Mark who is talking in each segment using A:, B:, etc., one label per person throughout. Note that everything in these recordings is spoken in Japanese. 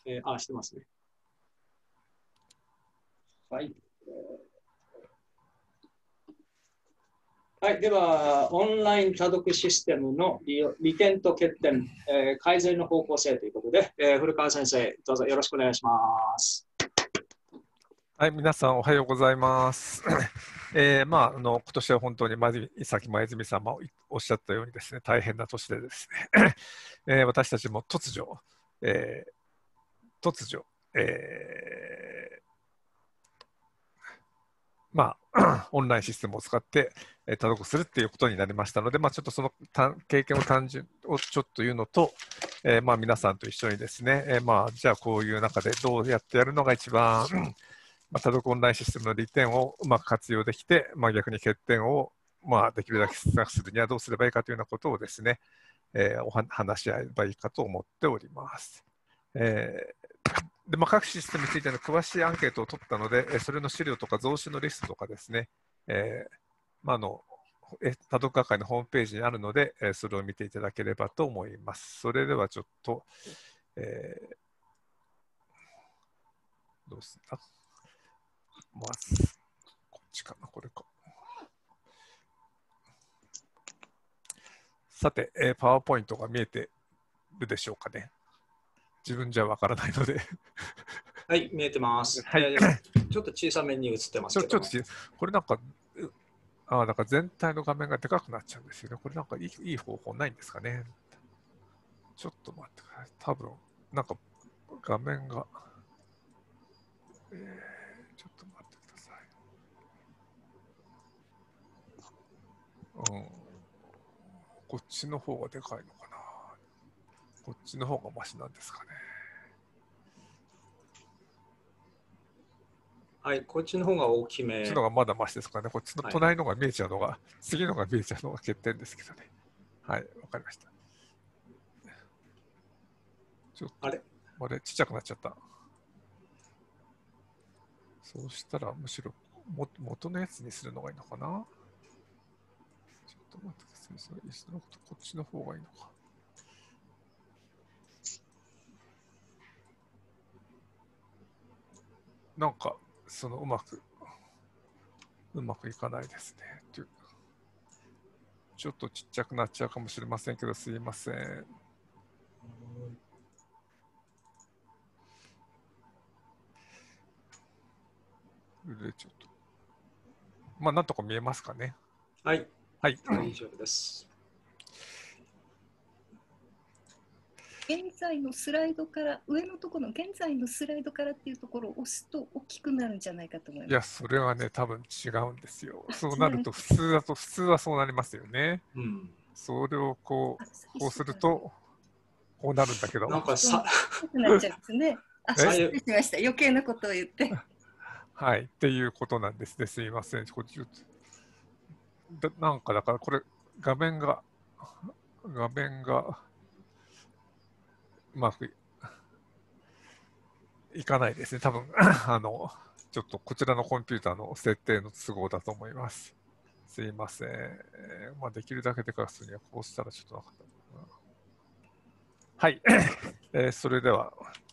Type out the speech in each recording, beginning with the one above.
A: してますね。はい。はい、では、オンライン多読システムの利点と欠点、改善の方向性ということで、古川先生、どうぞよろしくお願いします。
B: はい、皆さんおはようございます。今年は本当にさっき前泉さんもおっしゃったようにですね、大変な年でですね、私たちも突如、オンラインシステムを使って多読するっていうことになりましたので、ちょっとその経験をちょっと言うのと、皆さんと一緒にですね、じゃあこういう中でどうやってやるのが一番多読オンラインシステムの利点をうまく活用できて、逆に欠点をできるだけ少なくするにはどうすればいいかというようなことをですね、話し合えばいいかと思っております。で各システムについての詳しいアンケートを取ったので、それの資料とか増資のリストとかですね、多読学会のホームページにあるので、それを見ていただければと思います。それではちょっと、どうすんだまず、こっちかな、これか。さて、パワーポイントが見えてるでしょうかね。自分じゃわからないので
A: はい、見えてます。
B: はい、
A: ちょっと小さめに映ってますけども。
B: これなんか、なんか全体の画面がでかくなっちゃうんですよね。これなんかいい方法ないんですかね。ちょっと待ってください。多分、なんか画面が、ちょっと待ってください。こっちの方がでかいのかな。こっちの方がマシなんですかね。
A: はい、こっちの方が大きめ。
B: こっちの方がまだマシですかね。こっちの隣のが見えちゃうのが、次のが見えちゃうのが欠点ですけどね。はい、わかりました。ちょっと、あれ、ちっちゃくなっちゃった。そうしたら、むしろ元のやつにするのがいいのかな。ちょっと待ってください。こっちの方がいいのか。なんか、うまくいかないですね。ちょっとちっちゃくなっちゃうかもしれませんけど、すいません。ちょっと。なんとか見えますかね。
A: はい。
B: はい。
A: 大丈夫です。
C: 現在のスライドから、上のところの現在のスライドからっていうところを押すと大きくなるんじゃないかと思います。
B: いや、それはね、多分違うんですよ。そうなると、普通はそうなりますよね。それをこうすると、こうなるんだけど。
A: なんかさ、
C: なっちゃうんですね。失礼しました。余計なことを言って。
B: はい、っていうことなんですね。すいません。なんかだからこれ、画面がうまくいかないですね。多分ちょっとこちらのコンピューターの設定の都合だと思います。すいません。できるだけでかくするにはこうしたらちょっとなかった。はい。それでは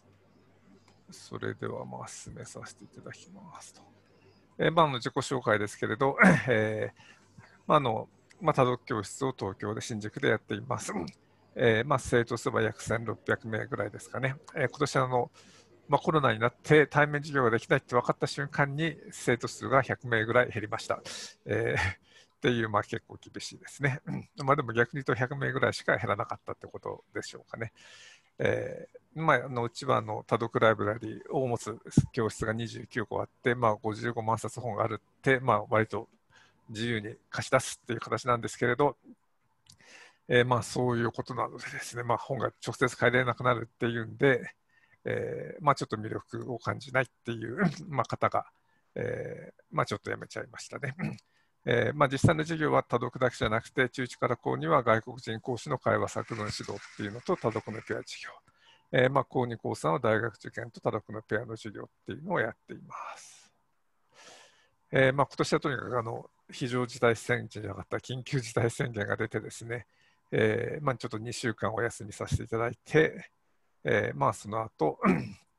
B: 進めさせていただきますと。自己紹介ですけれど、多読教室を東京で新宿でやっています。生徒数は約1600名ぐらいですかね。今年コロナになって対面授業ができないって分かった瞬間に生徒数が100名ぐらい減りました。っていう、結構厳しいですね。でも逆に言うと100名ぐらいしか減らなかったってことでしょうかね。うちは多読ライブラリーを持つ教室が29個あって、55万冊本があるって、割と自由に貸し出すっていう形なんですけれど、そういうことなのでですね、本が直接借りれなくなるっていうんで、ちょっと魅力を感じないっていう方が、ちょっとやめちゃいましたね。実際の授業は多読だけじゃなくて、中1から高2は外国人講師の会話作文指導っていうのと多読のペア授業、高2高3は大学受験と多読のペアの授業っていうのをやっています。今年はとにかく非常事態宣言じゃなかった緊急事態宣言が出てですね、ちょっと2週間お休みさせていただいて、その後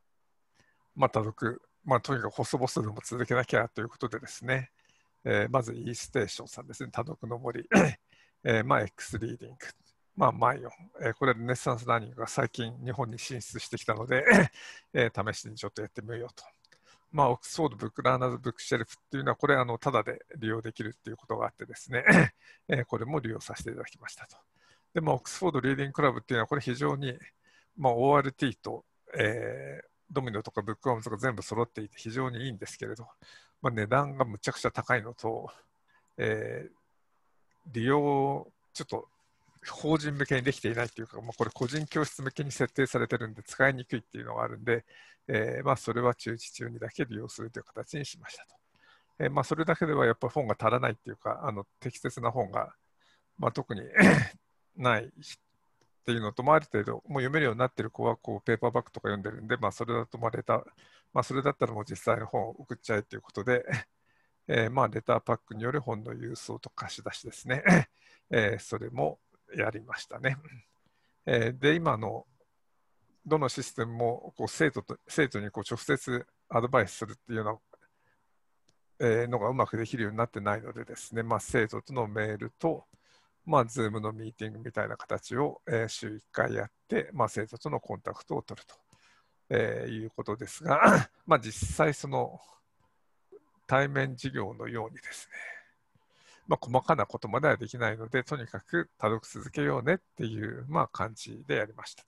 B: 多読、とにかく細々でも続けなきゃということでですね、まず E ステーションさんですね、多読の森、X リーディング、マイオン、これはルネッサンスラーニングが最近日本に進出してきたので、試しにちょっとやってみようと。オックスフォードブックラーナーズブックシェルフっていうのは、これタダで利用できるっていうことがあってですね、これも利用させていただきましたと。で、オックスフォードリーディングクラブっていうのは、これ非常に、ORT と、ドミノとかブックワームとか全部揃っていて非常にいいんですけれど、値段がむちゃくちゃ高いのと、利用ちょっと法人向けにできていないというか、これ個人教室向けに設定されてるんで使いにくいっていうのがあるんで、それは中1中2だけ利用するという形にしましたと。それだけではやっぱり本が足らないっていうか、適切な本が、特にないっていうのと、ある程度もう読めるようになっている子はこうペーパーバッグとか読んでるんで、それだとレター、それだったらもう実際の本を送っちゃえということで、レターパックによる本の郵送と貸し出しですね、それもやりましたね。で、今のどのシステムもこう生徒にこう直接アドバイスするっていうようなのがうまくできるようになってないのでですね、生徒とのメールと、Zoom のミーティングみたいな形を、週1回やって、生徒とのコンタクトを取ると、いうことですが、実際その対面授業のようにですね、細かなことまではできないので、とにかく多読続けようねっていう、感じでやりました。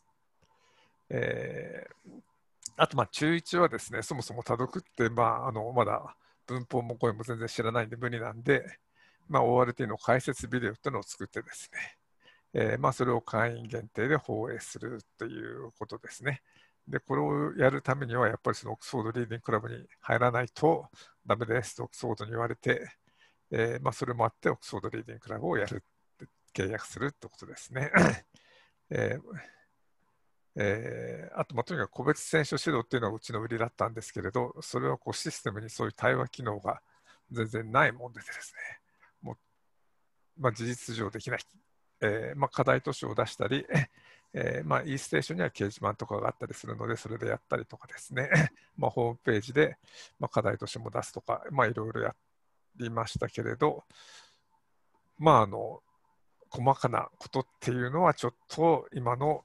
B: あと、中1はですね、そもそも多読って、まだ文法も声も全然知らないんで無理なんで、ORT の解説ビデオっていうのを作ってですね、それを会員限定で放映するということですね。で、これをやるためには、やっぱりそのオックスフォードリーディングクラブに入らないとダメですとオックスフォードに言われて、それもあってオックスフォードリーディングクラブをやる、契約するってことですね。あと、とにかく個別選手指導っていうのがうちの売りだったんですけれど、それはこうシステムにそういう対話機能が全然ないもんでですね、もう事実上できない、課題図書を出したり、E ステーションには掲示板とかがあったりするので、それでやったりとかですね、ホームページで、課題図書も出すとか、いろいろやりましたけれど、細かなことっていうのはちょっと今の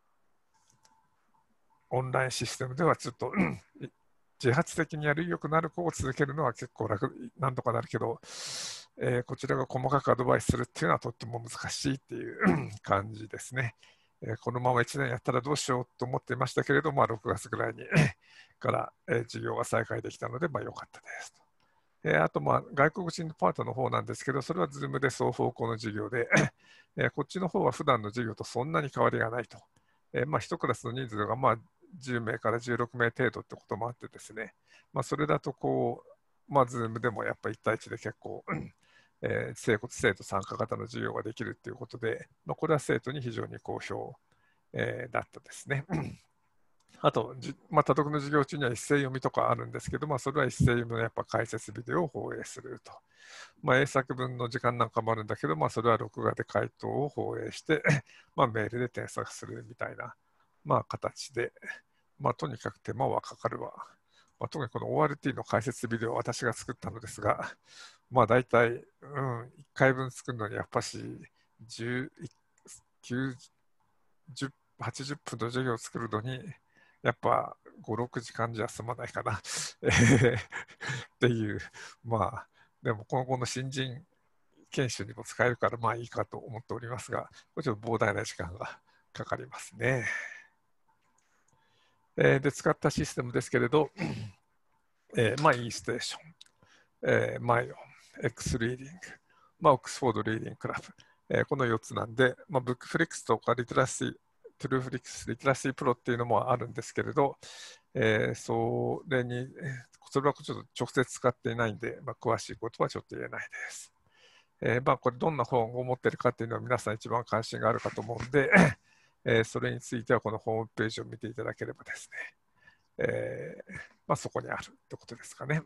B: オンラインシステムではちょっと自発的にやる意欲のある子を続けるのは結構なんとかなるけど、こちらが細かくアドバイスするっていうのはとっても難しいっていう感じですね。このまま1年やったらどうしようと思っていましたけれど、6月ぐらいにから授業が再開できたので、良かったですと。あと、外国人のパートの方なんですけど、それは Zoom で双方向の授業で、こっちの方は普段の授業とそんなに変わりがないと。1クラスの人数が10名から16名程度ってこともあってですね、それだとこう、Zoom でもやっぱり1対1で結構、生徒参加型の授業ができるっていうことで、これは生徒に非常に好評、だったですね。あと、多読の授業中には一斉読みとかあるんですけど、それは一斉読みのやっぱ解説ビデオを放映すると。英作文の時間なんかもあるんだけど、それは録画で回答を放映してメールで添削するみたいな、形で、とにかく手間はかかるわ。特にこの ORT の解説ビデオは私が作ったのですが、大体、1回分作るのにやっぱし80分の授業を作るのに、やっぱ5、6時間じゃ済まないかなっていう、でも今後の新人研修にも使えるからいいかと思っておりますが、ちょっと膨大な時間がかかりますね。で、使ったシステムですけれど、E ステーション、マイオン、X リーディング、オックスフォードリーディングクラブ、この4つなんで、ブックフリックスとかリテラシー、トゥルーフリックス、リテラシープロっていうのもあるんですけれど、それはちょっと直接使っていないんで、詳しいことはちょっと言えないです。これどんな本を持っているかっていうのは皆さん一番関心があるかと思うんで、それについてはこのホームページを見ていただければですね、そこにあるってことですかね。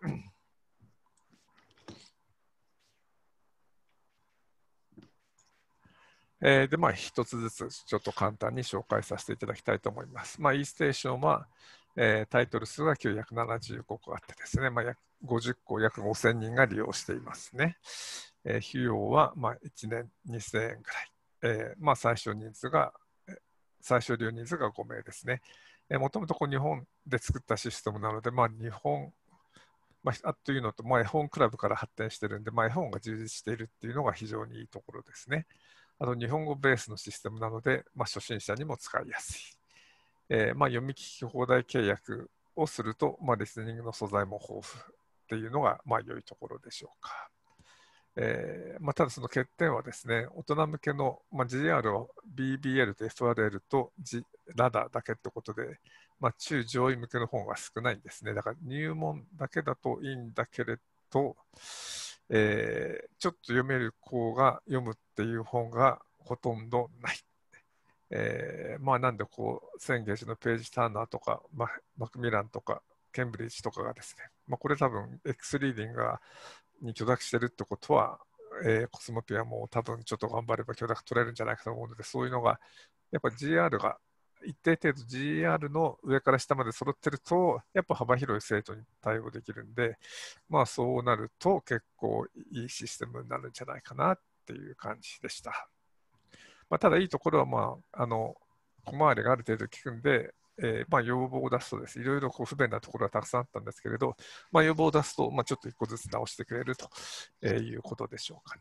B: で、一つずつちょっと簡単に紹介させていただきたいと思います。E ステーションは、 タイトル数は975個あってですね、約50個、約5000人が利用していますね。費用は1年2000円ぐらい。最小利用人数が5名ですね。もともと日本で作ったシステムなので、日本、というのと、絵本クラブから発展してるんで、絵本が充実しているっていうのが非常にいいところですね。あと日本語ベースのシステムなので、初心者にも使いやすい。読み聞き放題契約をすると、リスニングの素材も豊富っていうのが良いところでしょうか。ただその欠点はですね、大人向けの、GR を BBL と FRL と、LADA だけってことで、中上位向けの本が少ないんですね。だから入門だけだといいんだけれど、ちょっと読める子が読むっていう本がほとんどない。なんでセンゲージのページターナーとか、マクミランとかケンブリッジとかがですね、これ多分 X リーディングに許諾してるってことは、コスモピアも多分ちょっと頑張れば許諾取れるんじゃないかと思うので、そういうのがやっぱ GR が一定程度 GR の上から下まで揃ってると、やっぱ幅広い生徒に対応できるんで、そうなると結構いいシステムになるんじゃないかなっていう感じでした。ただいいところは、小回りがある程度効くんで、要望を出すとです。いろいろ不便なところはたくさんあったんですけれど、要望を出すと、ちょっと一個ずつ直してくれるということでしょうか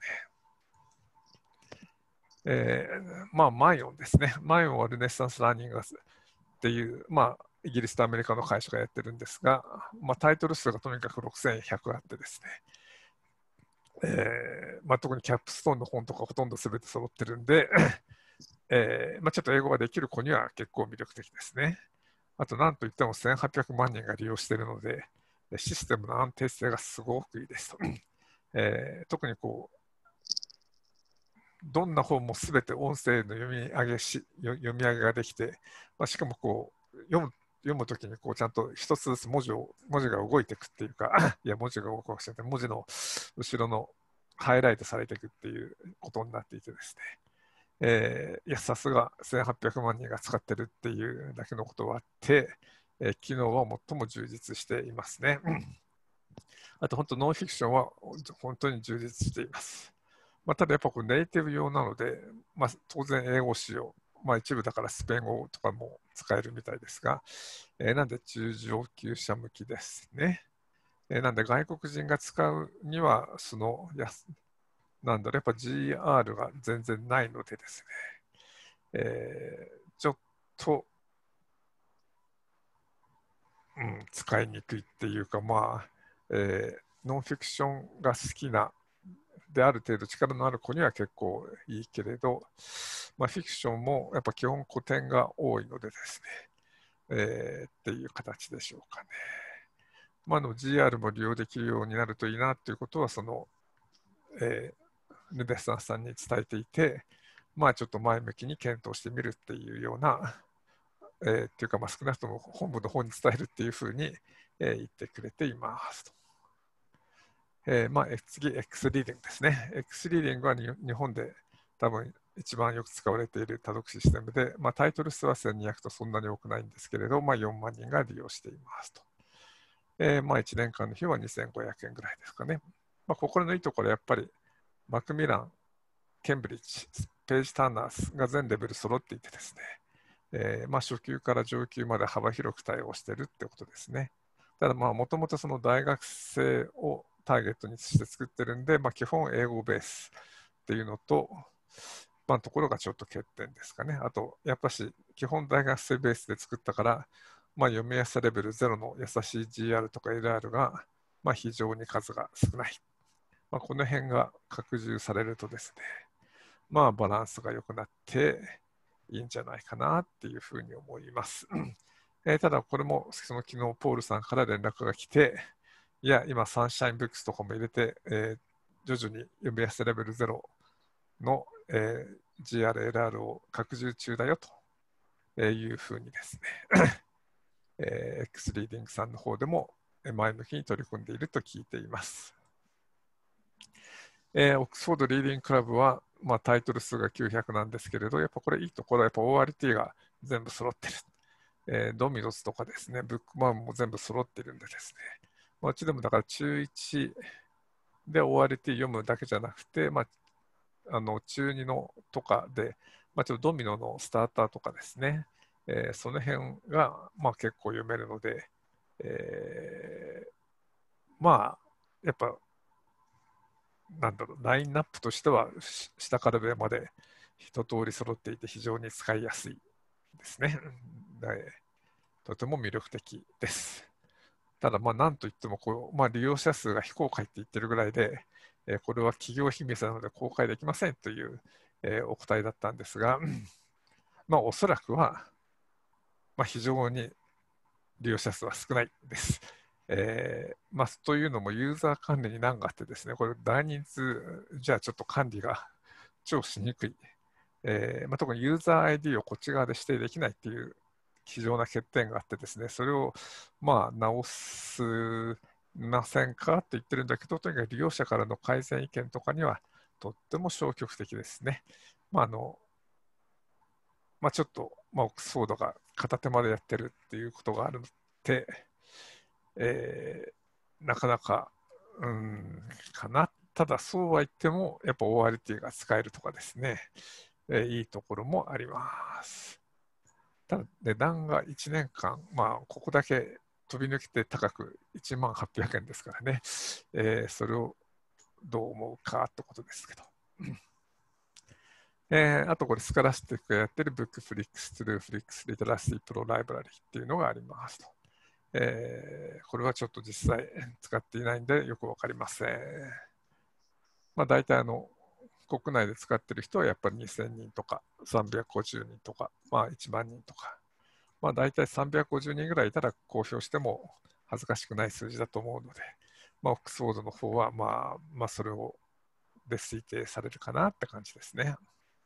B: ね。マイオンですね。マイオンはルネッサンスラーニングっていう、イギリスとアメリカの会社がやってるんですが、タイトル数がとにかく6100あってですね、特にキャップストーンの本とかほとんど全て揃ってるんで、ちょっと英語ができる子には結構魅力的ですね。あと、なんといっても1800万人が利用しているので、システムの安定性がすごくいいですと。特にどんな本もすべて音声の読み上げができて、しかも読むときにちゃんと一つずつ文字が動いていくっていうか、いや、文字が動くわけじゃなくて、文字の後ろのハイライトされていくっていうことになっていてですね。いや、さすが1800万人が使ってるっていうだけのことはあって、機能は最も充実していますね。あと、本当、ノンフィクションは本当に充実しています。ただ、やっぱネイティブ用なので、当然英語仕様、一部だからスペイン語とかも使えるみたいですが、なんで中上級者向きですね。なんで外国人が使うには、やっぱ GR が全然ないのでですね、ちょっと、使いにくいっていうか、ノンフィクションが好きな、である程度力のある子には結構いいけれど、フィクションもやっぱ基本古典が多いのでですね、っていう形でしょうかね。GR も利用できるようになるといいなということは、ルネッサンスさんに伝えていて、ちょっと前向きに検討してみるっていうような、っていうか、少なくとも本部の方に伝えるっていうふうに、言ってくれていますと。次、X リーディングですね。X リーディングは日本で多分一番よく使われている多読システムで、タイトル数は1200とそんなに多くないんですけれど、4万人が利用していますと。1年間の費は2500円ぐらいですかね。ここのいいところはやっぱりマクミラン、ケンブリッジ、ページターナーが全レベル揃っていてですね、初級から上級まで幅広く対応しているってことですね。ただもともとその大学生をターゲットにして作ってるんで、基本英語ベースっていうのと、ところがちょっと欠点ですかね。あと、やっぱし基本大学生ベースで作ったから、読みやすさレベル0の優しい GR とか LR が、非常に数が少ない。この辺が拡充されるとですね、バランスが良くなっていいんじゃないかなっていうふうに思います。ただ、これも昨日ポールさんから連絡が来て、いや、今、サンシャインブックスとかも入れて、徐々に読みやすさレベル0の、GR、LR を拡充中だよというふうにですね、X リーディングさんの方でも前向きに取り組んでいると聞いています。オックスフォードリーディングクラブは、タイトル数が900なんですけれど、やっぱこれいいところはやっぱ ORT が全部揃ってる。 ドミノスとかですね、ブックマンも全部揃っているんでですね、うちでもだから中1で ORT 読むだけじゃなくて、中2のとかで、ちょっとドミノのスターターとかですね、その辺が、結構読めるので、やっぱ、ラインナップとしては下から上まで一通り揃っていて非常に使いやすいですね。とても魅力的です。ただ、なんといっても利用者数が非公開って言ってるぐらいで、これは企業秘密なので公開できませんという、お答えだったんですが、おそらくは、非常に利用者数は少ないです。というのもユーザー管理に難があってですね、これ大人数じゃちょっと管理が超しにくい。特にユーザー ID をこっち側で指定できないっていう非常な欠点があってですね、それを直すませんかって言ってるんだけど、とにかく利用者からの改善意見とかにはとっても消極的ですね。ちょっと、オックスフォードが片手間でやってるっていうことがあるので、なかなか、かな。ただそうは言っても、やっぱ ORT が使えるとかですね、いいところもあります。ただ値段が1年間、ここだけ飛び抜けて高く18,800円ですからね、それをどう思うかってことですけど。あとこれスカラスティックがやってる Bookflix True Flix Literacy Pro Library っていうのがありますと。これはちょっと実際使っていないんでよくわかりません。大体国内で使ってる人はやっぱり2000人とか350人とか、1万人とか、大体350人ぐらいいたら公表しても恥ずかしくない数字だと思うので、オックスフォードの方はそれをで推定されるかなって感じですね。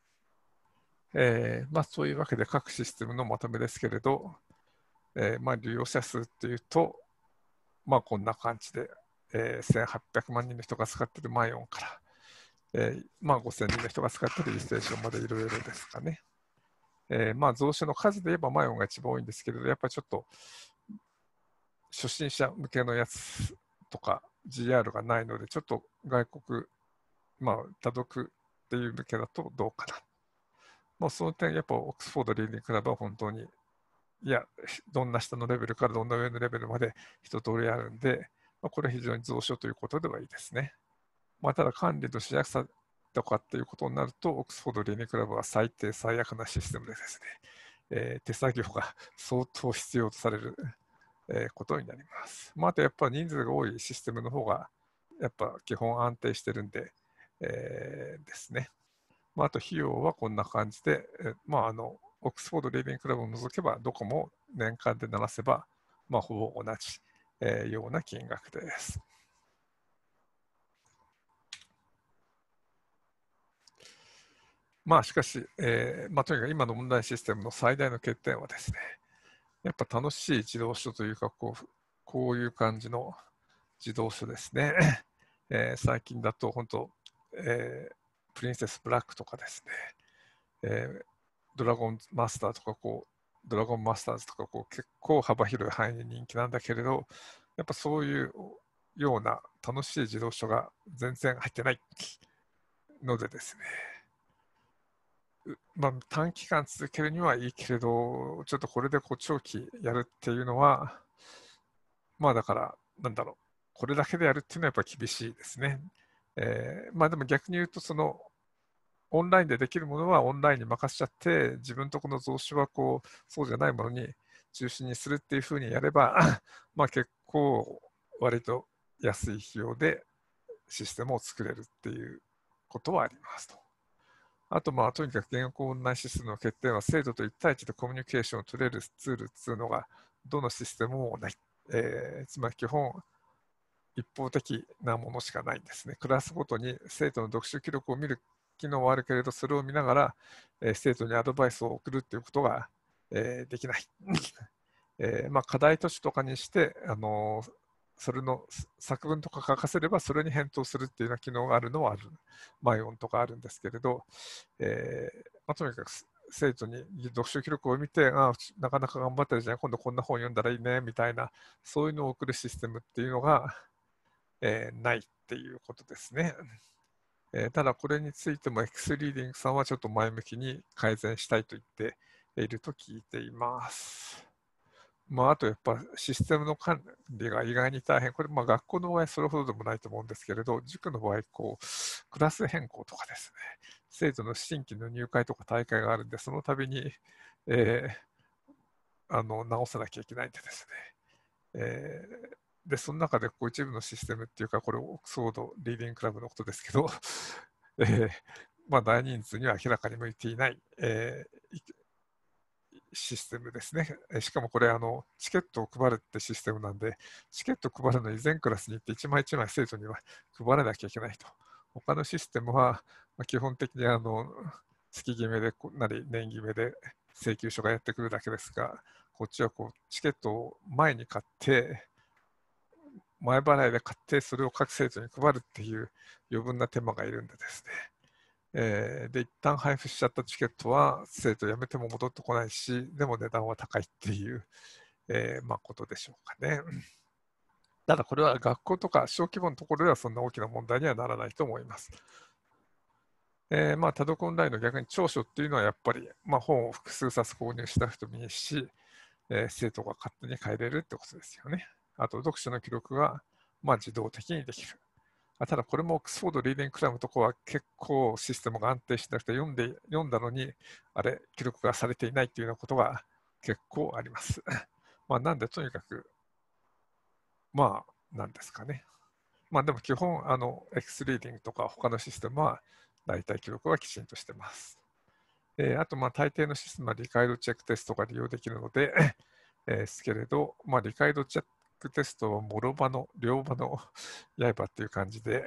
B: そういうわけで各システムのまとめですけれど、利用者数っていうと、こんな感じで、1800万人の人が使っているマイオンから、5000人の人が使っているリステーションまでいろいろですかね。増資の数で言えばマイオンが一番多いんですけれど、やっぱりちょっと初心者向けのやつとか GR がないので、ちょっと外国、多読っていう向けだとどうかな。その点、やっぱオックスフォードリーディングクラブは本当に、どんな下のレベルからどんな上のレベルまで一通りあるんで、これは非常に蔵書ということではいいですね。ただ管理のしやすさとかっていうことになると、オックスフォードリーディングクラブは最低最悪なシステムでですね、手作業が相当必要とされる、ことになります。あとやっぱり人数が多いシステムの方が、やっぱ基本安定してるんで、ですね。あと費用はこんな感じで、オックスフォードリーディングクラブを除けば、どこも年間で鳴らせば、ほぼ同じ、ような金額です。しかし、とにかく今のオンラインシステムの最大の欠点はですね、やっぱ楽しい自動書というか、こういう感じの自動書ですね。最近だと本当、プリンセスブラックとかですね、ドラゴンマスターとかドラゴンマスターズとか結構幅広い範囲で人気なんだけれど、やっぱそういうような楽しい自動書が全然入ってないのでですね、短期間続けるにはいいけれど、ちょっとこれで長期やるっていうのは、だから、これだけでやるっていうのはやっぱり厳しいですね。でも逆に言うと、オンラインでできるものはオンラインに任せちゃって、自分とこの蔵書はそうじゃないものに中心にするっていうふうにやれば、結構割と安い費用でシステムを作れるっていうことはありますと。あと、とにかく言語オンラインシステムの欠点は、生徒と1対1でコミュニケーションを取れるツールっていうのが、どのシステムもない。つまり基本、一方的なものしかないんですね。クラスごとに生徒の読書記録を見る機能はあるけれど、それを見ながら、生徒にアドバイスを送るということが、できない。課題図書とかにして、それの作文とか書かせればそれに返答するっていうような機能があるのはある。マイオンとかあるんですけれど、とにかく生徒に読書記録を見て、なかなか頑張ってるじゃん、今度こんな本読んだらいいねみたいな、そういうのを送るシステムっていうのが、ないっていうことですね。ただこれについても X リーディングさんはちょっと前向きに改善したいと言っていると聞いています。あとやっぱシステムの管理が意外に大変。これ学校の場合それほどでもないと思うんですけれど、塾の場合クラス変更とかですね、生徒の新規の入会とか大会があるんで、その度に、直さなきゃいけないんでですね。で、その中で一部のシステムっていうか、これオックスフォードリーディングクラブのことですけど、大人数には明らかに向いていない、システムですね。しかもこれチケットを配るってシステムなんで、チケットを配るのに全クラスに行って一枚一枚生徒には配らなきゃいけないと。他のシステムは基本的に月決めでなり年決めで請求書がやってくるだけですが、こっちはチケットを前に買って、前払いで買って、それを各生徒に配るっていう余分な手間がいるんでですね。で、一旦配布しちゃったチケットは生徒辞めても戻ってこないし、でも値段は高いっていう、ことでしょうかね。ただこれは学校とか小規模のところではそんな大きな問題にはならないと思います。多読オンラインの逆に長所っていうのはやっぱり、本を複数冊購入しなくてもいいし、生徒が勝手に変えれるってことですよね。あと読書の記録が自動的にできる。ただこれもオックスフォードリーディングクラブのところは結構システムが安定しなくて読んだのに記録がされていないというようなことが結構あります。なんでとにかくなんですかね。でも基本X リーディングとか他のシステムは大体記録はきちんとしてます。あと大抵のシステムは理解度チェックテストが利用できるのでですけれど、理解度チェックテストは両刃の刃っていう感じで、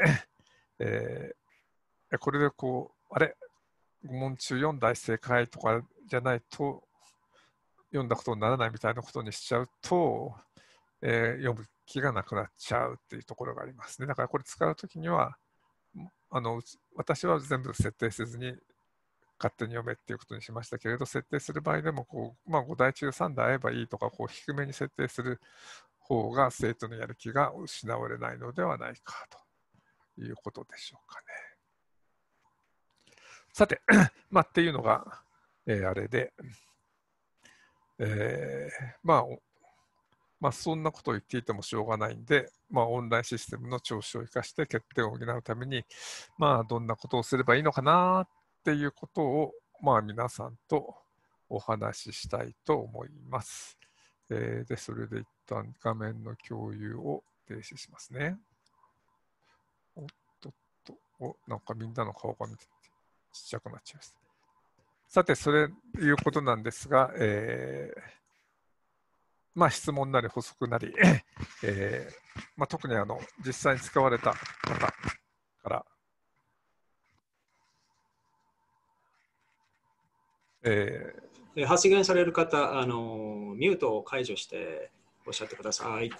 B: これで5問中4題正解とかじゃないと読んだことにならないみたいなことにしちゃうと、読む気がなくなっちゃうっていうところがありますね。だからこれ使うときには私は全部設定せずに勝手に読めっていうことにしましたけれど、設定する場合でも5題中3題あればいいとか低めに設定する方が生徒のやる気が失われないのではないかということでしょうかね。さて、っていうのが、あれで、そんなことを言っていてもしょうがないんで、オンラインシステムの調子を生かして欠点を補うために、どんなことをすればいいのかなっていうことを、皆さんとお話ししたいと思います。で、それで一旦画面の共有を停止しますね。なんかみんなの顔が見てちっちゃくなっちゃいます。さて、それいうことなんですが、質問なり補足なり、特に実際に使われた方から、
A: 発言される方、ミュートを解除しておっしゃってください。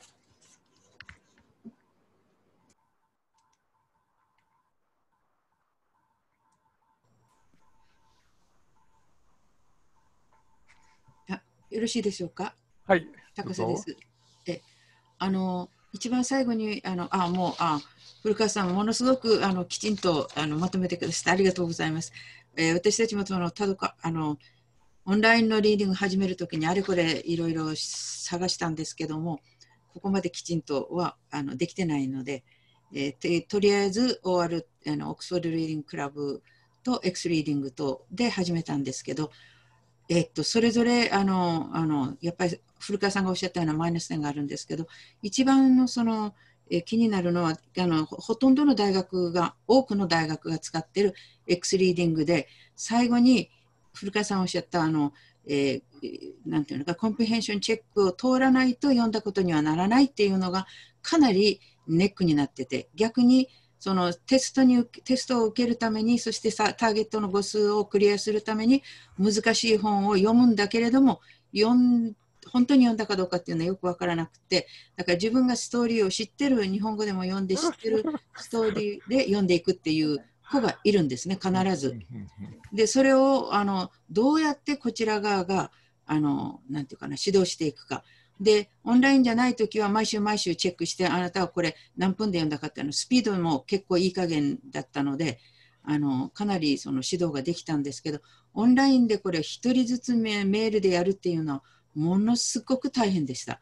D: よろしいでしょうか。
B: はい。
D: 高瀬です。一番最後に古川さん、ものすごくきちんとまとめてくださってありがとうございます。私たちもオンラインのリーディングを始めるときにあれこれいろいろ探したんですけども、ここまできちんとはできてないので、とりあえず OR オックスフォードリーディングクラブと X リーディングとで始めたんですけど、それぞれやっぱり古川さんがおっしゃったようなマイナス点があるんですけど、一番の気になるのはほとんどの多くの大学が使っている X リーディングで、最後に古川さんがおっしゃったなんていうのか、コンプリヘンションチェックを通らないと読んだことにはならないっていうのがかなりネックになってて、逆にテストを受けるために、そしてターゲットの語数をクリアするために難しい本を読むんだけれども、本当に読んだかどうかっていうのはよくわからなくて、だから自分がストーリーを知ってる、日本語でも読んで知ってるストーリーで読んでいくっていう子がいるんですね、必ず。で、それをどうやってこちら側がなんていうかな、指導していくか。で、オンラインじゃないときは毎週毎週チェックして、あなたはこれ何分で読んだかってスピードも結構いい加減だったので、かなりその指導ができたんですけど、オンラインでこれ一人ずつメールでやるっていうのはものすごく大変でした。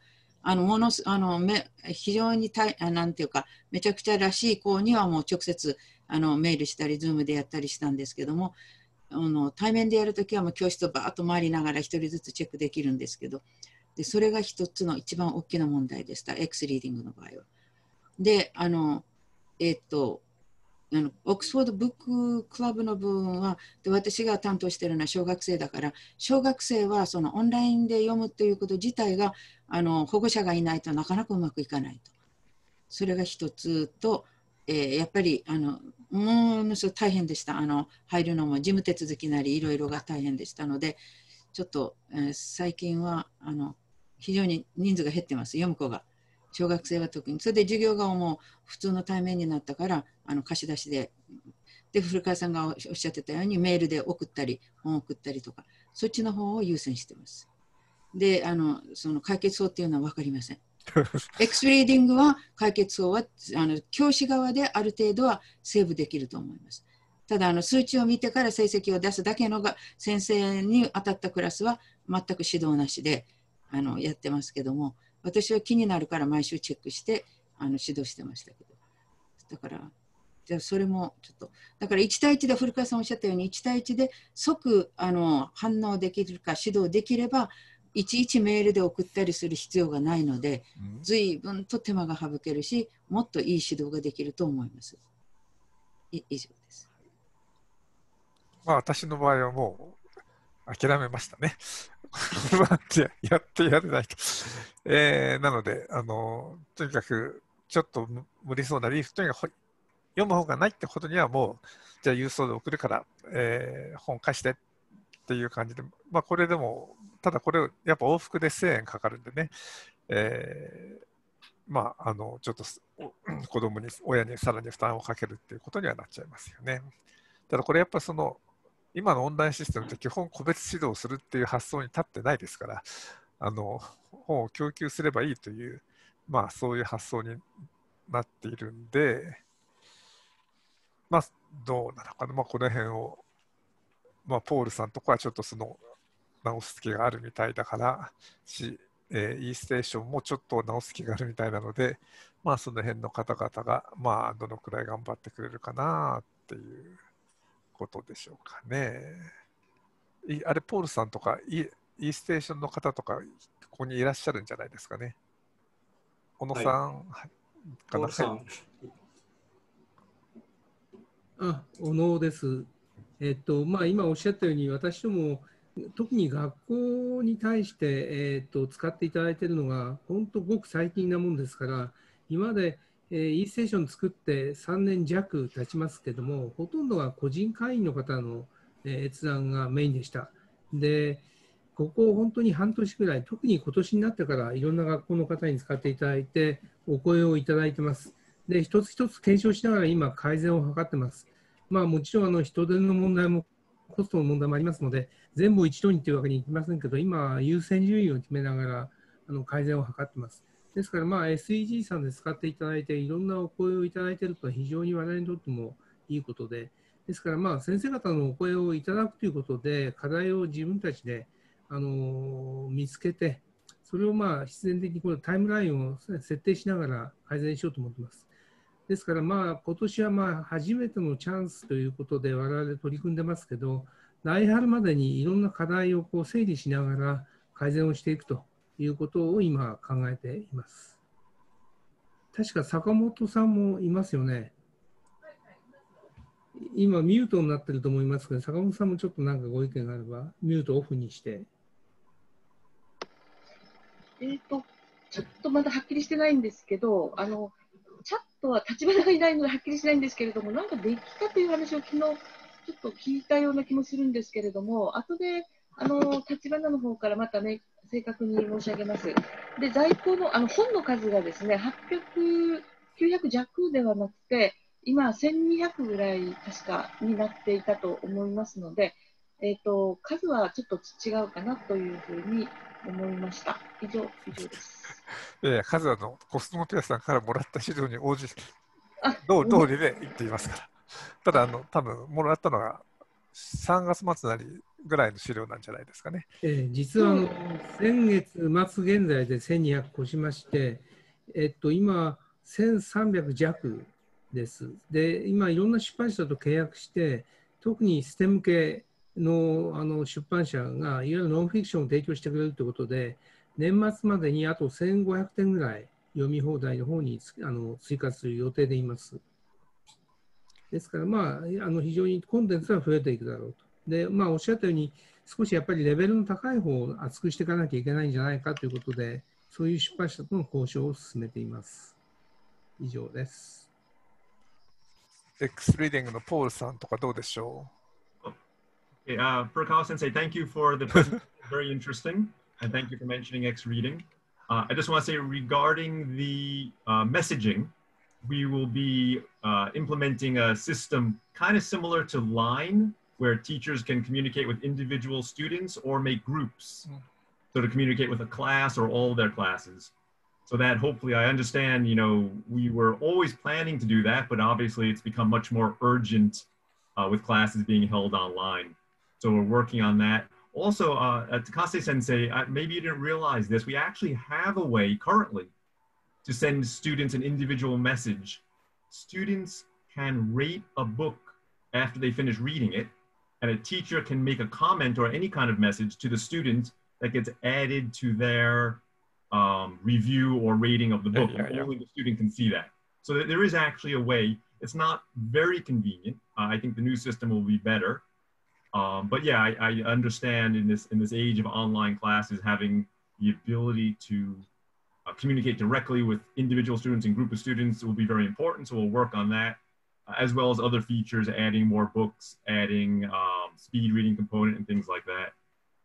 D: 非常になんていうか、めちゃくちゃらしい子にはもう直接メールしたり、ズームでやったりしたんですけども、対面でやるときはもう教室をバーッと回りながら一人ずつチェックできるんですけど、でそれが一つの一番大きな問題でした、X リーディングの場合は。で、オックスフォードブッククラブの部分は、で私が担当しているのは小学生だから、小学生はそのオンラインで読むということ自体が保護者がいないとなかなかうまくいかないと。それが一つと、やっぱりものすごく大変でした。入るのも事務手続きなりいろいろが大変でしたので、ちょっと、最近は非常に人数が減ってます、読む子が。小学生は特に。それで授業がもう普通の対面になったから、貸し出しで。で、古川さんがおっしゃってたように、メールで送ったり、本を送ったりとか、そっちの方を優先してます。で、その解決法っていうのは分かりません。X リーディングは解決法は教師側である程度はセーブできると思います。ただ数値を見てから成績を出すだけのが先生に当たったクラスは全く指導なしでやってますけども、私は気になるから毎週チェックして指導してましたけど、だからじゃあそれもちょっとだから1対1で古川さんおっしゃったように1対1で即反応できるか指導できればいちいちメールで送ったりする必要がないので、随分と手間が省けるし、もっといい指導ができると思います。以上です。
B: まあ私の場合はもう諦めましたね。やってやれないと。なのでとにかくちょっと無理そうなリーフとにかく読む方がないってことにはもうじゃあ郵送で送るから、本貸してっていう感じで、まあこれでもただこれやっぱ往復で1000円かかるんでね、まあちょっと子供に親にさらに負担をかけるっていうことにはなっちゃいますよね。ただこれやっぱその今のオンラインシステムって基本個別指導するっていう発想に立ってないですから、本を供給すればいいという、まあそういう発想になっているんで、まあどうなのかな、まあこの辺を、まあポールさんとかはちょっとその直す気があるみたいだからし、E ステーションもちょっと直す気があるみたいなので、まあその辺の方々が、まあどのくらい頑張ってくれるかなっていうことでしょうかね。あれ、ポールさんとか E ステーションの方とか、ここにいらっしゃるんじゃないですかね。小野さん、はい、かな。
A: さん。
E: 小野です。まあ、今おっしゃったように、私ども、特に学校に対して、使っていただいているのが、本当、ごく最近なもんですから、今まで、E ステーション作って3年弱経ちますけども、ほとんどが個人会員の方の閲覧がメインでした。で、ここ本当に半年くらい、特に今年になってからいろんな学校の方に使っていただいて、お声をいただいてます。で、一つ一つ検証しながら今、改善を図ってます。まあ、もちろん人手の問題もコストの問題もありますので、全部を一度にというわけにいきませんけど、今、優先順位を決めながら改善を図っています。ですから、まあ、SEG さんで使っていただいて、いろんなお声をいただいていると、非常に我々にとってもいいことで、ですから、まあ、先生方のお声をいただくということで、課題を自分たちで見つけて、それをまあ必然的にこのタイムラインを設定しながら改善しようと思っています。ですから、まあ、今年はまあ初めてのチャンスということで我々取り組んでますけど、来春までにいろんな課題をこう整理しながら改善をしていくということを今考えています。確か坂本さんもいますよね。今ミュートになってると思いますけど、坂本さんもちょっとなんかご意見があればミュートオフにして。
F: ちょっとまだはっきりしてないんですけど、チャットは立花がいないのではっきりしないんですけれども、なんかできたという話を昨日ちょっと聞いたような気もするんですけれども、後で立花の方からまたね、正確に申し上げます。で、在庫の本の数がですね、900弱ではなくて、 今1200ぐらい確かになっていたと思いますので、数はちょっと違うかなというふうに思いました。以上です。
B: 数コスモピアさんからもらった資料に応じ通りで言っていますから。ただ多分もらったのが3月末なりぐらいの資料なんじゃないですかね。
E: 実は先月末現在で1200越しまして、今1300弱です。で、今いろんな出版社と契約して、特にステム系の出版社がいわゆるノンフィクションを提供してくれるということで、年末までにあと1500点ぐらい読み放題の方に追加する予定でいます。ですから、非常にコンテンツは増えていくだろうと。で、おっしゃったように、少しやっぱりレベルの高い方を厚くしていかなきゃいけないんじゃないかということで、そういう出版社との交渉を進めています。以上です。
B: X リーディングのポールさんとかどうでしょう
G: ？Furukawa Sensei, thank you for the presentation. Very interesting. And thank you for mentioning X reading. I just want to say regarding the messaging, we will be implementing a system kind of similar to Line, where teachers can communicate with individual students or make groups. So to communicate with a class or all their classes. So that hopefully, I understand, we were always planning to do that, but obviously it's become much more urgent with classes being held online. So we're working on that. Also, Takase Sensei, maybe you didn't realize this, we actually have a way currently to send students an individual message. Students can rate a book after they finish reading it, and a teacher can make a comment or any kind of message to the student that gets added to their review or rating of the book. Only the student can see that. So there is actually a way. It's not very convenient. I think the new system will be better. But yeah, I understand in this age of online classes, having the ability to communicate directly with individual students and group of students will be very important. So we'll work on that, as well as other features, adding more books, adding speed reading component and things like that.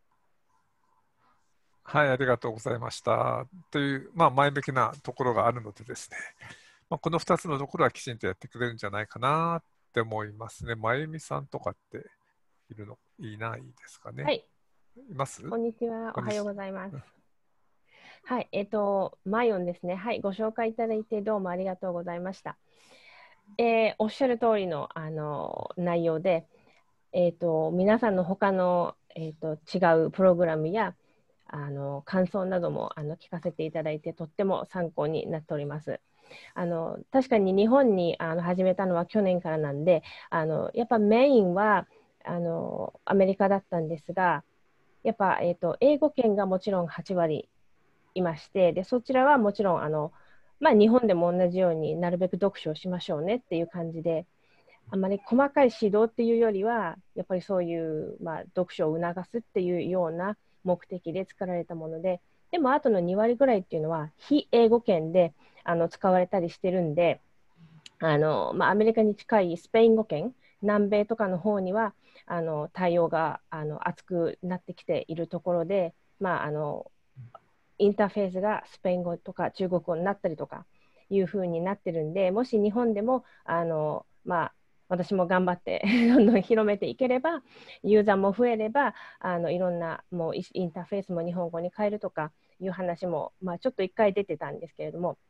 B: はい、ありがとうございました。という、前向きなところがあるのでですね、この2つのところはきちんとやってくれるんじゃないかなって思いますね。まゆみさんとかっていないですかね。
H: はい。
B: います？
H: こんにちは。おはようございます。はい。マヨンですね。はい。ご紹介いただいてどうもありがとうございました。おっしゃる通りの、内容で、皆さんの他の、違うプログラムや感想なども聞かせていただいてとっても参考になっております。確かに日本に始めたのは去年からなんでやっぱメインはアメリカだったんですがやっぱ、英語圏がもちろん8割いましてでそちらはもちろん日本でも同じようになるべく読書をしましょうねっていう感じであまり細かい指導っていうよりはやっぱりそういう、読書を促すっていうような目的で作られたもので、でもあとの2割ぐらいっていうのは非英語圏で使われたりしてるんで、アメリカに近いスペイン語圏、南米とかの方には対応が厚くなってきているところで、インターフェースがスペイン語とか中国語になったりとかいう風になってるんで、もし日本でも私も頑張ってどんどん広めていければユーザーも増えればいろんなもうインターフェースも日本語に変えるとかいう話も、ちょっと1回出てたんですけれども、